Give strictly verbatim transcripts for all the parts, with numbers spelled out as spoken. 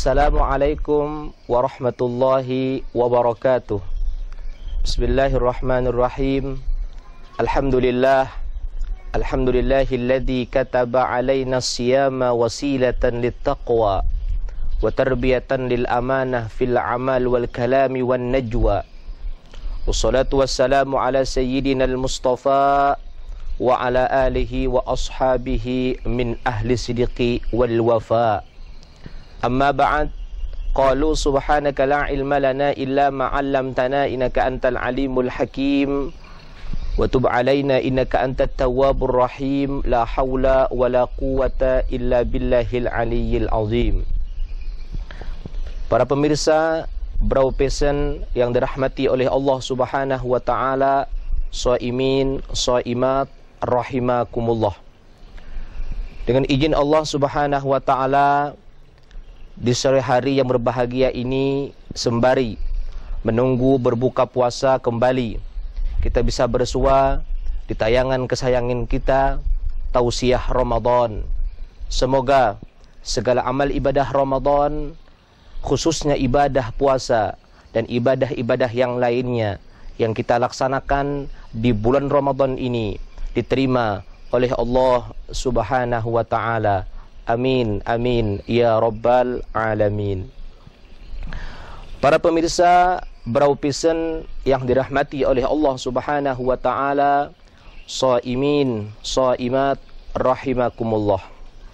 Assalamualaikum warahmatullahi wabarakatuh. Bismillahirrahmanirrahim. Alhamdulillah. Alhamdulillahilladzi kataba alaina siyama wasilatan littaqwa wa tarbiyatan lil amanah fil amal wal kalami wan najwa. Wassalatu wassalamu ala sayyidina al-Mustafa wa ala alihi wa ashabihi min ahli sidqi wal wafa. Amma ba'd, qalu subhanaka la ilma lana illa ma 'allamtana innaka antal alimul hakim wa tub 'alaina innaka antat tawwabur rahim. La haula wala quwwata illa billahil aliyyil azim. Para pemirsa Brau Pesen yang dirahmati oleh Allah Subhanahu wa taala, shaimin, shaimat, rahimakumullah. Dengan izin Allah Subhanahu wa taala, di sore hari yang berbahagia ini, sembari menunggu berbuka puasa kembali, kita bisa bersua di tayangan kesayangan kita, Tausiah Ramadan. Semoga segala amal ibadah Ramadan, khususnya ibadah puasa dan ibadah-ibadah yang lainnya yang kita laksanakan di bulan Ramadan ini, diterima oleh Allah Subhanahu wa taala. Amin, amin, ya rabbal alamin. Para pemirsa Brau Pesen yang dirahmati oleh Allah Subhanahu wa taala, shaimin, shaimat, rahimakumullah.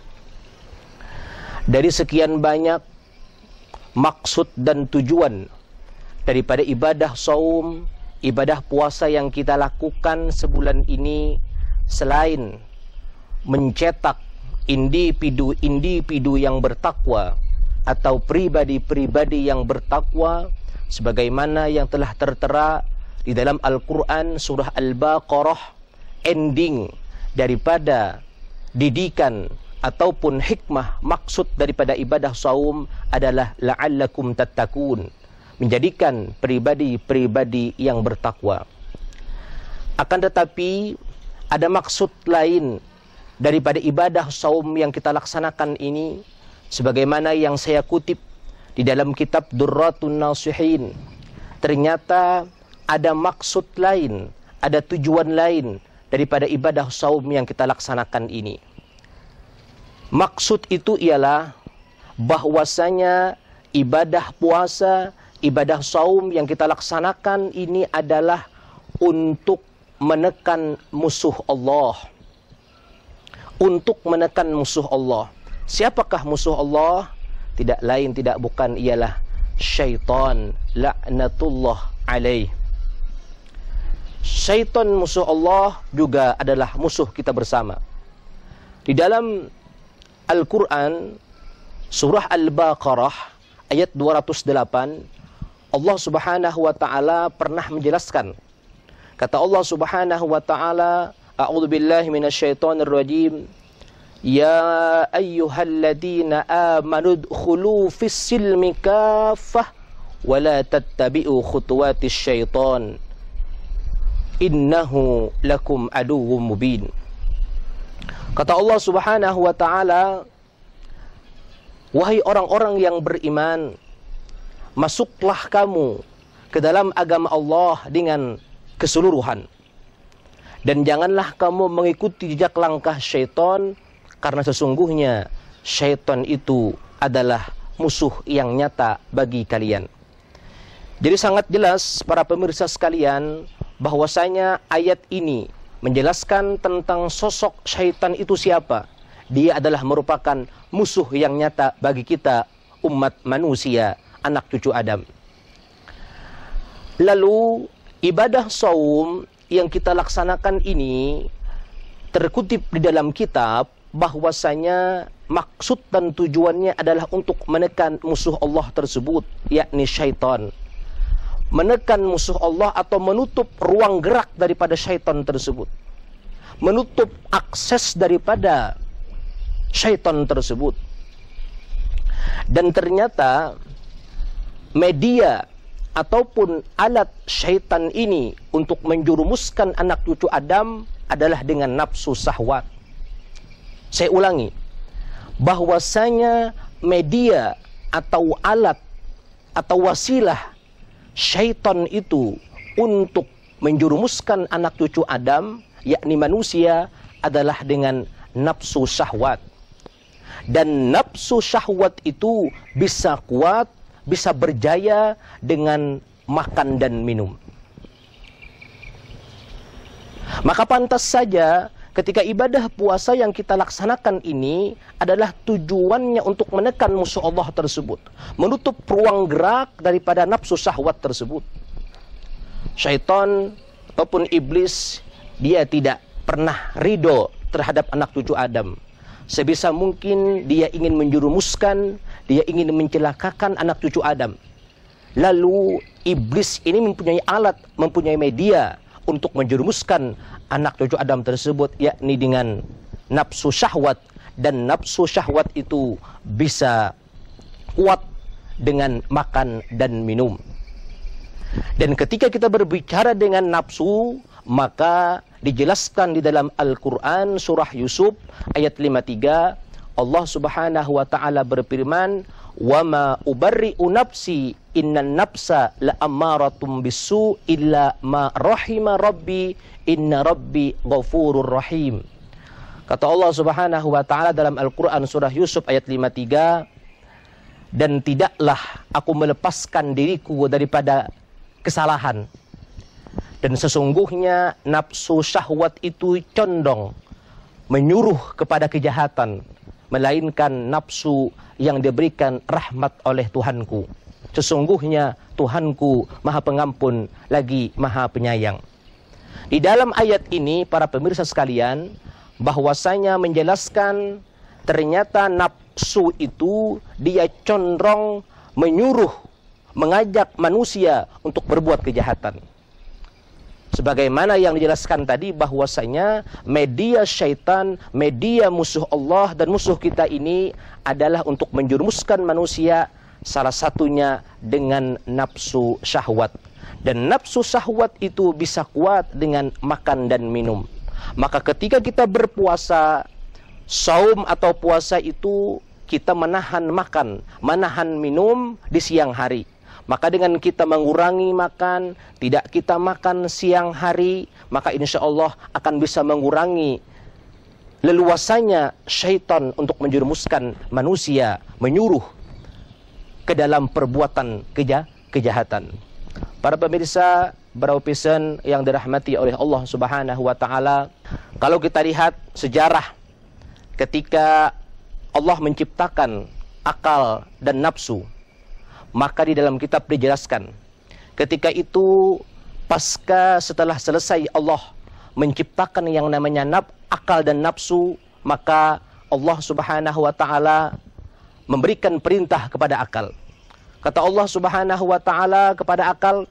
Dari sekian banyak maksud dan tujuan daripada ibadah saum, ibadah puasa yang kita lakukan sebulan ini, selain mencetak individu-individu yang bertakwa atau pribadi-pribadi yang bertakwa, sebagaimana yang telah tertera di dalam Al-Quran surah Al-Baqarah, ending daripada didikan ataupun hikmah maksud daripada ibadah saum adalah la'allakum tattaqun, menjadikan pribadi-pribadi yang bertakwa. Akan tetapi ada maksud lain daripada ibadah saum yang kita laksanakan ini, sebagaimana yang saya kutip di dalam kitab Durratun Nasihin. Ternyata ada maksud lain, ada tujuan lain daripada ibadah saum yang kita laksanakan ini. Maksud itu ialah bahwasanya ibadah puasa, ibadah saum yang kita laksanakan ini adalah untuk menekan musuh Allah. Untuk menekan musuh Allah. Siapakah musuh Allah? Tidak lain tidak bukan ialah syaitan, laknatullah alaih. Syaitan musuh Allah juga adalah musuh kita bersama. Di dalam Al-Quran surah Al-Baqarah ayat dua ratus delapan, Allah Subhanahu wa taala pernah menjelaskan. Kata Allah Subhanahu wa taala, a'udzu billahi minasyaitonir rajim. Ya ayyuhalladzina amanu dkhulu fis-silmi kaffah wa la tattabi'u khutuwatis syaitan. Innahu lakum aduwwum mubin. Kata Allah Subhanahu wa taala, wahai orang-orang yang beriman, masuklah kamu ke dalam agama Allah dengan keseluruhan. Dan janganlah kamu mengikuti jejak langkah syaitan, karena sesungguhnya syaitan itu adalah musuh yang nyata bagi kalian. Jadi sangat jelas para pemirsa sekalian, bahwasanya ayat ini menjelaskan tentang sosok syaitan itu siapa. Dia adalah merupakan musuh yang nyata bagi kita umat manusia, anak cucu Adam. Lalu ibadah saum yang kita laksanakan ini terkutip di dalam kitab bahwasanya maksud dan tujuannya adalah untuk menekan musuh Allah tersebut, yakni syaitan. Menekan musuh Allah atau menutup ruang gerak daripada syaitan tersebut, menutup akses daripada syaitan tersebut. Dan ternyata media ataupun alat syaitan ini untuk menjurumuskan anak cucu Adam adalah dengan nafsu syahwat. Saya ulangi, bahwasanya media atau alat atau wasilah syaitan itu untuk menjerumuskan anak cucu Adam, yakni manusia, adalah dengan nafsu syahwat. Dan nafsu syahwat itu bisa kuat, bisa berjaya dengan makan dan minum. Maka pantas saja ketika ibadah puasa yang kita laksanakan ini adalah tujuannya untuk menekan musuh Allah tersebut, menutup ruang gerak daripada nafsu syahwat tersebut. Syaitan ataupun iblis, dia tidak pernah ridho terhadap anak cucu Adam. Sebisa mungkin dia ingin menjerumuskan, dia ingin mencelakakan anak cucu Adam. Lalu iblis ini mempunyai alat, mempunyai media untuk menjerumuskan anak cucu Adam tersebut, yakni dengan nafsu syahwat. Dan nafsu syahwat itu bisa kuat dengan makan dan minum. Dan ketika kita berbicara dengan nafsu, maka dijelaskan di dalam Al-Quran surah Yusuf ayat lima puluh tiga, Allah subhanahu wa ta'ala berfirman, وَمَا أُبَرِّئُ نَفْسِي إِنَّ النَّفْسَ لَأَمَّارَةٌ بِالسُّوءِ إِلَّا مَا رَحِمَ رَبِّي إِنَّ رَبِّي غَفُورٌ رَحِيمٌ. Kata Allah subhanahu wa ta'ala dalam Al-Quran surah Yusuf ayat lima puluh tiga, dan tidaklah aku melepaskan diriku daripada kesalahan, dan sesungguhnya nafsu syahwat itu condong menyuruh kepada kejahatan, melainkan nafsu yang diberikan rahmat oleh Tuhanku. Sesungguhnya Tuhanku Maha Pengampun lagi Maha Penyayang. Di dalam ayat ini para pemirsa sekalian, bahwasanya menjelaskan ternyata nafsu itu dia condong menyuruh, mengajak manusia untuk berbuat kejahatan. Sebagaimana yang dijelaskan tadi, bahwasanya media syaitan, media musuh Allah dan musuh kita ini adalah untuk menjerumuskan manusia, salah satunya dengan nafsu syahwat. Dan nafsu syahwat itu bisa kuat dengan makan dan minum. Maka ketika kita berpuasa, saum atau puasa itu kita menahan makan, menahan minum di siang hari. Maka dengan kita mengurangi makan, tidak kita makan siang hari, maka insya Allah akan bisa mengurangi leluasannya syaitan untuk menjerumuskan manusia, menyuruh ke dalam perbuatan keja kejahatan. Para pemirsa beropisen yang dirahmati oleh Allah subhanahu wa ta'ala, kalau kita lihat sejarah ketika Allah menciptakan akal dan nafsu, maka di dalam kitab dijelaskan, ketika itu pasca setelah selesai Allah menciptakan yang namanya naf, akal dan nafsu, maka Allah subhanahu wa ta'ala memberikan perintah kepada akal. Kata Allah subhanahu wa ta'ala kepada akal,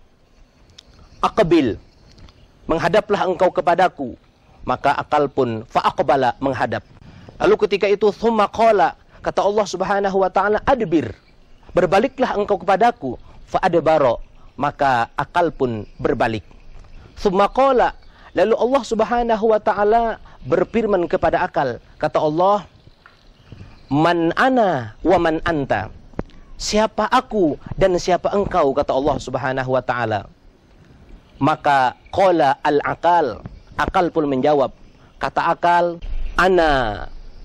aqbil, menghadaplah engkau kepadaku. Maka akal pun fa'aqbala, menghadap. Lalu ketika itu thumma qala, kata Allah subhanahu wa ta'ala, adbir, berbaliklah engkau kepadaku. Fa'adbaro, maka akal pun berbalik. Thumma qala, lalu Allah subhanahu wa ta'ala berfirman kepada akal, kata Allah, man ana wa man anta, siapa aku dan siapa engkau, kata Allah subhanahu wa ta'ala. Maka qala al-akal, akal pun menjawab, kata akal, ana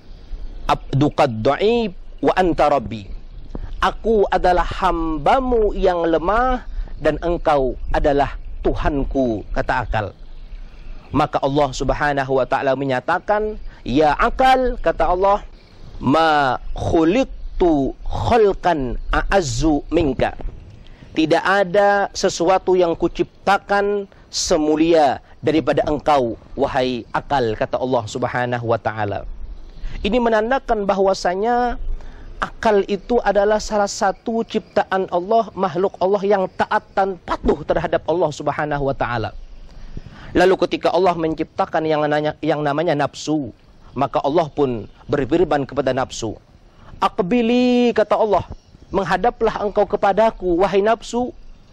abdukad da'ib wa anta rabbi, aku adalah hambamu yang lemah dan engkau adalah Tuhanku, kata akal. Maka Allah subhanahu wa ta'ala menyatakan, ya akal, kata Allah, ma khuliqtu khalqan a'azzu minka, tidak ada sesuatu yang kuciptakan semulia daripada engkau, wahai akal, kata Allah subhanahu wa ta'ala. Ini menandakan bahwasanya akal itu adalah salah satu ciptaan Allah, makhluk Allah yang taat dan patuh terhadap Allah subhanahu wa ta'ala. Lalu ketika Allah menciptakan yang namanya, yang namanya nafsu, maka Allah pun berfirman kepada nafsu, aqbili, kata Allah, menghadaplah engkau kepadaku, wahai nafsu.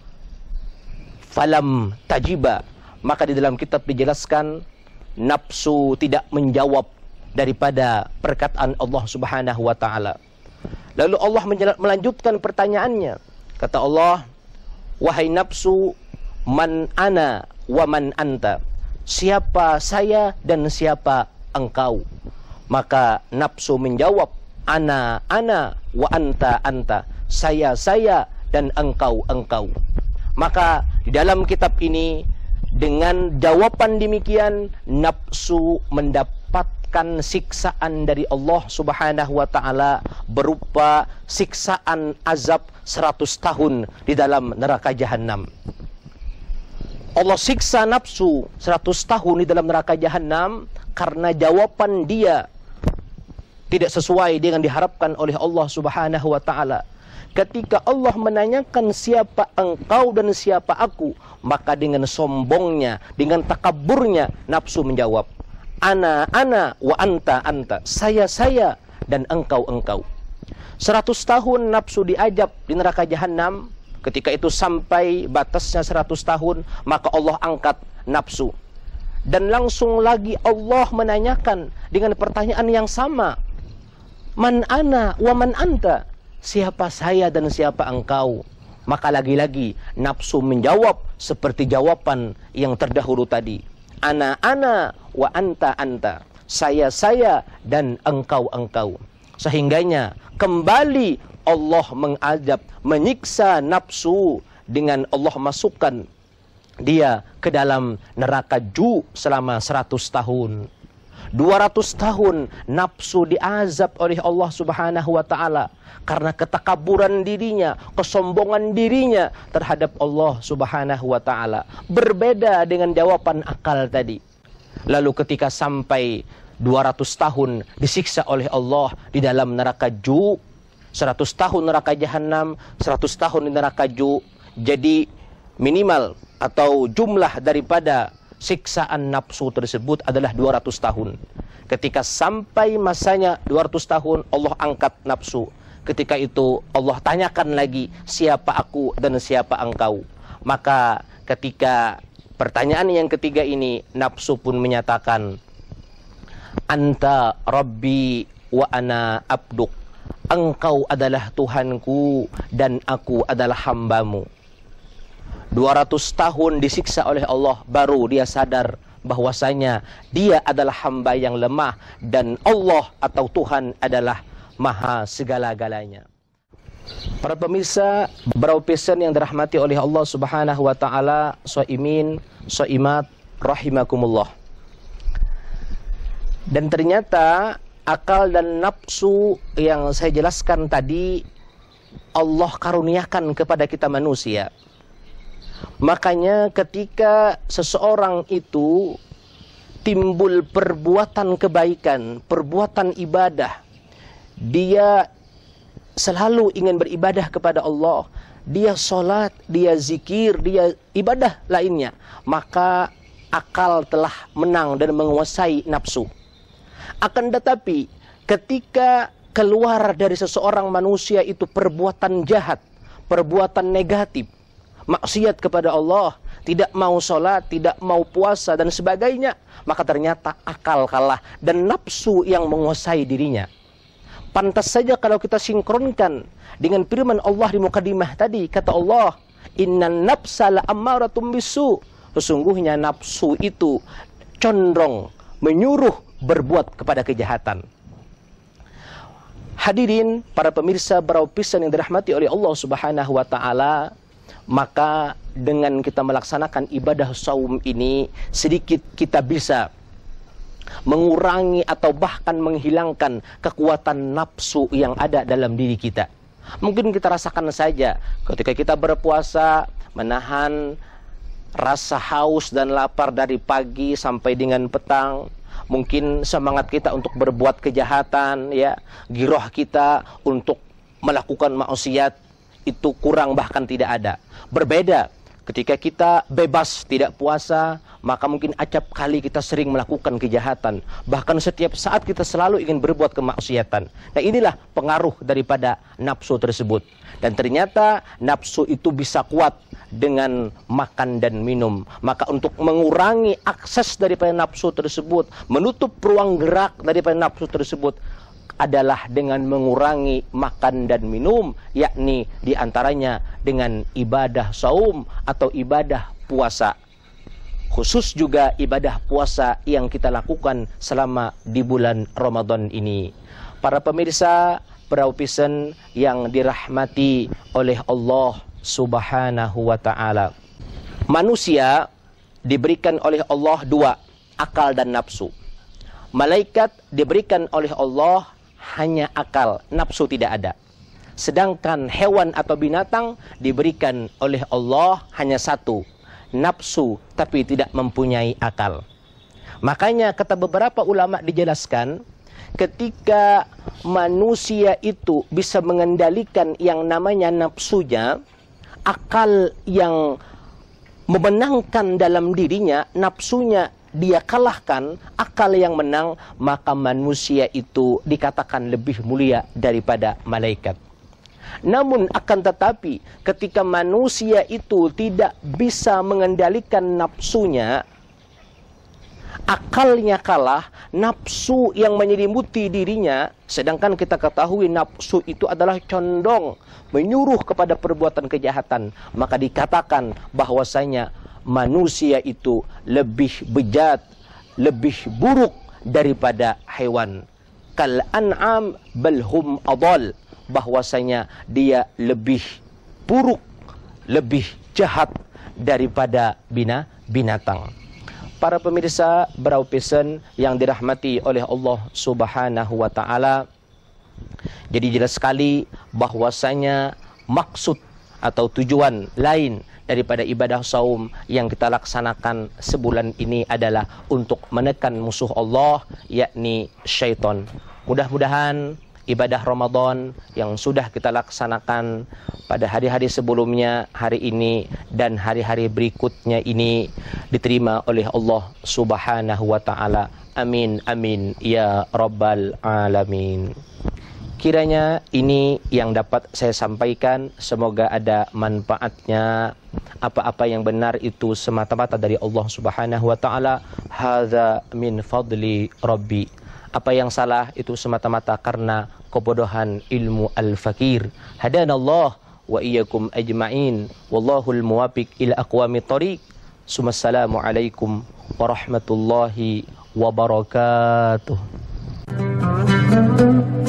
Falam tajiba, maka di dalam kitab dijelaskan, nafsu tidak menjawab daripada perkataan Allah subhanahu wa ta'ala. Lalu Allah melanjutkan pertanyaannya. Kata Allah, wahai nafsu, man ana wa man anta. Siapa saya dan siapa engkau? Maka nafsu menjawab, ana ana wa anta anta. Saya saya dan engkau engkau. Maka di dalam kitab ini, dengan jawaban demikian, nafsu mendapatkan siksaan dari Allah Subhanahu wa ta'ala berupa siksaan azab seratus tahun di dalam neraka jahanam. Allah siksa nafsu seratus tahun di dalam neraka jahanam karena jawaban dia tidak sesuai dengan diharapkan oleh Allah Subhanahu wa ta'ala. Ketika Allah menanyakan siapa engkau dan siapa aku, maka dengan sombongnya, dengan takaburnya, nafsu menjawab, ana ana wa anta anta. Saya saya dan engkau engkau. Seratus tahun nafsu diajab di neraka jahanam. Ketika itu sampai batasnya seratus tahun, maka Allah angkat nafsu. Dan langsung lagi Allah menanyakan dengan pertanyaan yang sama, man ana wa man anta. Siapa saya dan siapa engkau? Maka lagi-lagi nafsu menjawab seperti jawaban yang terdahulu tadi. Ana ana wa anta anta. Saya saya dan engkau engkau. Sehingganya kembali Allah mengazab, menyiksa nafsu dengan Allah masukkan dia ke dalam neraka ju selama seratus tahun. dua ratus tahun nafsu diazab oleh Allah Subhanahu wa ta'ala karena ketakaburan dirinya, kesombongan dirinya terhadap Allah Subhanahu wa ta'ala. Berbeda dengan jawaban akal tadi. Lalu ketika sampai dua ratus tahun disiksa oleh Allah di dalam neraka ju, seratus tahun neraka jahanam, seratus tahun di neraka ju. Jadi minimal atau jumlah daripada siksaan nafsu tersebut adalah dua ratus tahun. Ketika sampai masanya dua ratus tahun, Allah angkat nafsu. Ketika itu Allah tanyakan lagi, siapa aku dan siapa engkau? Maka ketika pertanyaan yang ketiga ini, nafsu pun menyatakan, anta rabbi wa ana abduk. Engkau adalah Tuhanku dan aku adalah hambamu. dua ratus tahun disiksa oleh Allah, baru dia sadar bahwasanya dia adalah hamba yang lemah dan Allah atau Tuhan adalah maha segala-galanya. Para pemirsa, beberapa pesan yang dirahmati oleh Allah Subhanahu wa taala, shaimin, shaimat rahimakumullah. Dan ternyata akal dan nafsu yang saya jelaskan tadi Allah karuniakan kepada kita manusia. Makanya ketika seseorang itu timbul perbuatan kebaikan, perbuatan ibadah, dia selalu ingin beribadah kepada Allah, dia sholat, dia zikir, dia ibadah lainnya, maka akal telah menang dan menguasai nafsu. Akan tetapi ketika keluar dari seseorang manusia itu perbuatan jahat, perbuatan negatif, maksiat kepada Allah, tidak mau sholat, tidak mau puasa dan sebagainya, maka ternyata akal kalah dan nafsu yang menguasai dirinya. Pantas saja kalau kita sinkronkan dengan firman Allah di mukadimah tadi, kata Allah, innan nafsa la'ammaratum bisu. Sesungguhnya nafsu itu condong menyuruh berbuat kepada kejahatan. Hadirin para pemirsa beraupisan yang dirahmati oleh Allah Subhanahu wa taala, maka dengan kita melaksanakan ibadah saum ini, sedikit kita bisa mengurangi atau bahkan menghilangkan kekuatan nafsu yang ada dalam diri kita. Mungkin kita rasakan saja ketika kita berpuasa, menahan rasa haus dan lapar dari pagi sampai dengan petang. Mungkin semangat kita untuk berbuat kejahatan, ya, giroh kita untuk melakukan maksiat itu kurang bahkan tidak ada. Berbeda ketika kita bebas tidak puasa, maka mungkin acap kali kita sering melakukan kejahatan. Bahkan setiap saat kita selalu ingin berbuat kemaksiatan. Nah, inilah pengaruh daripada nafsu tersebut. Dan ternyata nafsu itu bisa kuat dengan makan dan minum. Maka untuk mengurangi akses daripada nafsu tersebut, menutup ruang gerak daripada nafsu tersebut, adalah dengan mengurangi makan dan minum, yakni diantaranya dengan ibadah saum atau ibadah puasa. Khusus juga ibadah puasa yang kita lakukan selama di bulan Ramadan ini. Para pemirsa Braupisen yang dirahmati oleh Allah Subhanahu wa ta'ala. Manusia diberikan oleh Allah dua, akal dan nafsu. Malaikat diberikan oleh Allah hanya akal, nafsu tidak ada. Sedangkan hewan atau binatang diberikan oleh Allah hanya satu, nafsu, tapi tidak mempunyai akal. Makanya kata beberapa ulama dijelaskan, ketika manusia itu bisa mengendalikan yang namanya nafsunya, akal yang memenangkan dalam dirinya, nafsunya dia kalahkan, akal yang menang, maka manusia itu dikatakan lebih mulia daripada malaikat. Namun akan tetapi ketika manusia itu tidak bisa mengendalikan nafsunya, akalnya kalah, nafsu yang menyelimuti dirinya, sedangkan kita ketahui nafsu itu adalah condong menyuruh kepada perbuatan kejahatan, maka dikatakan bahwasanya manusia itu lebih bejat, lebih buruk daripada hewan. Kal an'am bal hum adall, bahwasanya dia lebih buruk, lebih jahat daripada bina binatang. Para pemirsa Braupisen yang dirahmati oleh Allah Subhanahu wa ta'ala, jadi jelas sekali bahwasanya maksud atau tujuan lain daripada ibadah saum yang kita laksanakan sebulan ini adalah untuk menekan musuh Allah, yakni syaitan. Mudah-mudahan ibadah Ramadan yang sudah kita laksanakan pada hari-hari sebelumnya, hari ini dan hari-hari berikutnya ini diterima oleh Allah Subhanahu wa ta'ala. Amin, amin, ya Rabbal Alamin. Kiranya ini yang dapat saya sampaikan, semoga ada manfaatnya. Apa-apa yang benar itu semata-mata dari Allah Subhanahu wa ta'ala. Hadza min fadli Rabbi. Apa yang salah itu semata-mata karena kebodohan ilmu al-fakir. Hadanallah wa iyyakum ajma'in. Wallahul muwafiq ila aqwamit thoriq. Assalamu alaikum warahmatullahi wabarakatuh.